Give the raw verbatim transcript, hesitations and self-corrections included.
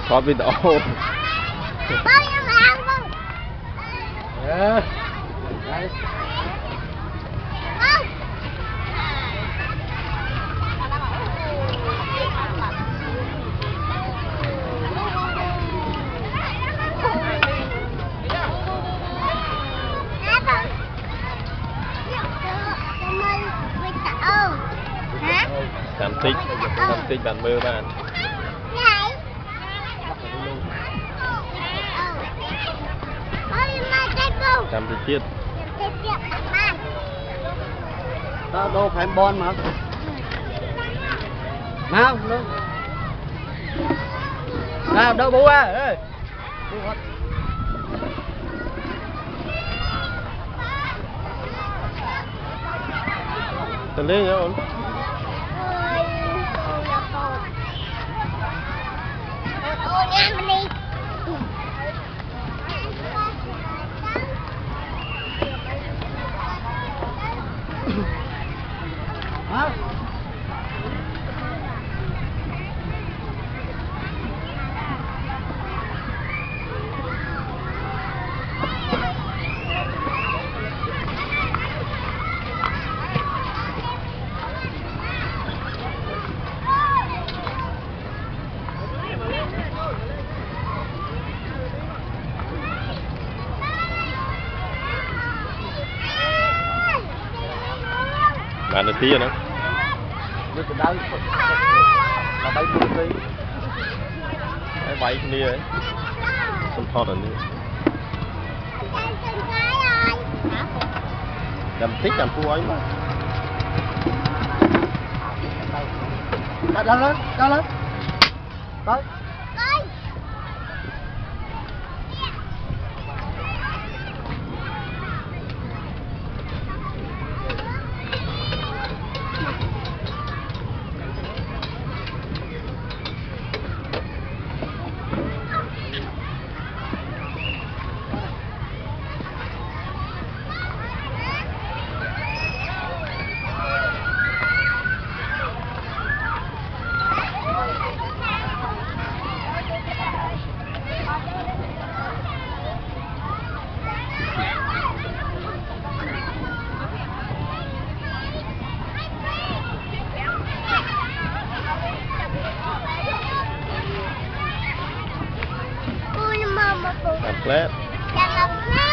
có video. Bao nhiêu mà ăn không? Yeah. Đấy. Không. Làm tích, làm tích bạn mơ bạn. Làm tích tiết. Ta đâu phải bon mà. Nào, đâu. Nào, đâu bố à, ê. Bố hết. Tên lên nhá ổn. Hả? Bạn là tí rồi đó. Đưa từ đâu? Là bay từ đi. Cái bay đi ấy. Không thọt ở đi. Làm tích làm phu ấy mà. Đã lên lên, đã lên. Tới. Làm flat.